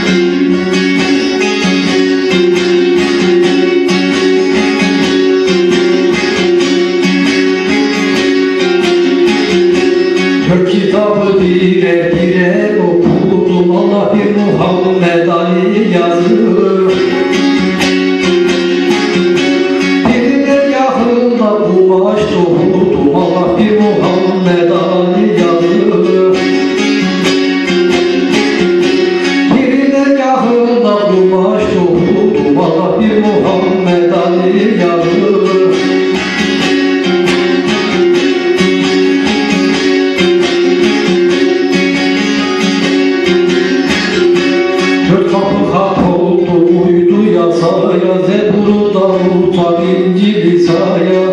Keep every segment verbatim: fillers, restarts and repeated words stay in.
Dört kitabı birer birer okudum, Allah bir Muhammed Ali yazır. Birine yakında kumaş doğurdum, Allah bir Muhammed Ali yazır. Birine yakında kumaş doğurdum, Allah bir Muhammed Ali yazır. Dört kapı hak oldu uydu yasaya, Zebur'u Davut'a İncil İsa'ya.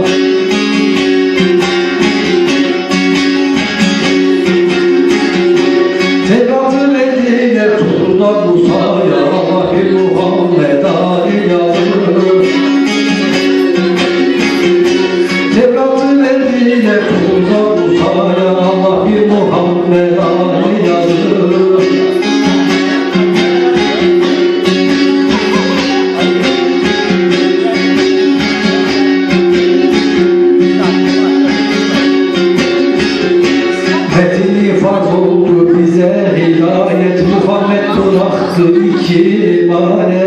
Tevrat'ı verdiler Tur'da Musa'ya, Allah bir Muhammed Ali yazır. Tevrat'ı verdiler Tur'da Musa'ya, Allah bir Muhammed Ali yazır. Metni farz oldu bize hidayet, Muhammed bıraktı iki emanet.